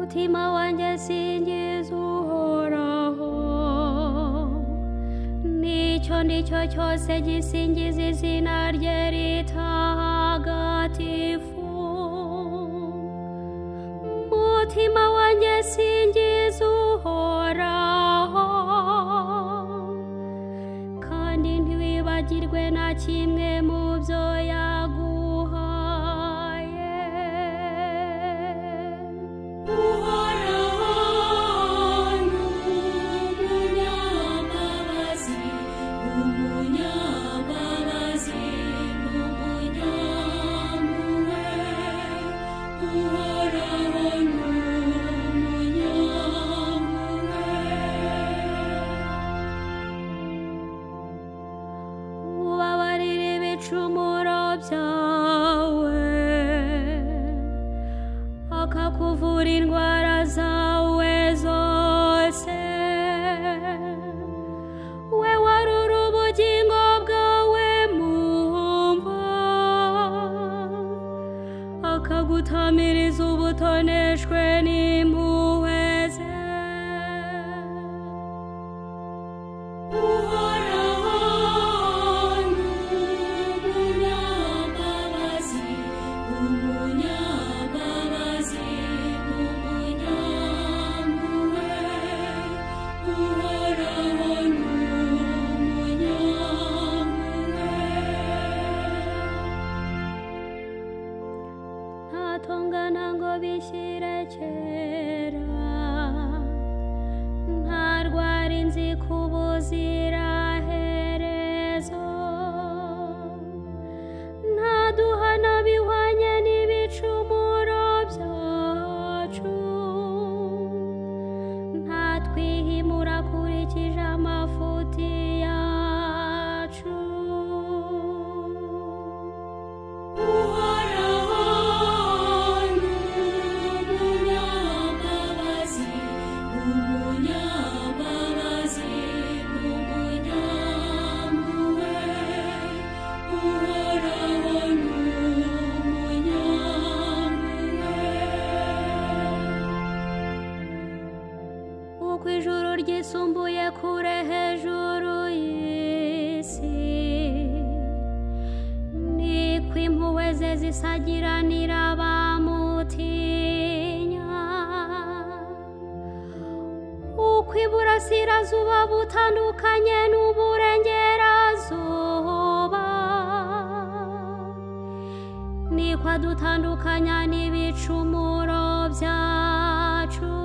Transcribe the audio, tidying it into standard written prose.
mutima wanjye singiza uhoraho, n'icyo ndicyo cyose gisingiza izina rye ritagatifu. Mutima wanjye singiza uhoraho, kandi ntiwibagirwe na kimwe mu byo yaguhaye. Uhoraho ni umunyambabazi, umunyambabazi n'umunyampuhwe. Uhoraho ni umunyampuhwe. Ubabarire ibicumuro byawe, akakuvura indwara zawe zose. We warura ubugingo bwawe mu mva, akagutamiriza ubutoneshwe n'impuhwe ze. Uhoraho ni umunyambabazi, umunyambabazi n'umunyampuhwe. Uhoraho ni umunyampuhwe. Ntatongana ngo bishyire kera, ntarwara inziku ubuziraherezo, ntaduhana bihwanye n'ibicumuro byacu, ntatwihimura akurikije amafuti yacu. Uhoraho ni umunyambabazi, umunyambabazi n'umunyampuhwe. Uhoraho ni umunyampuhwe. Uko ijuru ryisumbuye kure hejuru y'isi, niko impuhwe ze zisagiranira abamutinya. Uko iburasirazuba butandukanye n'uburengerazuba, niko adutandukanya n'ibicumuro byacu.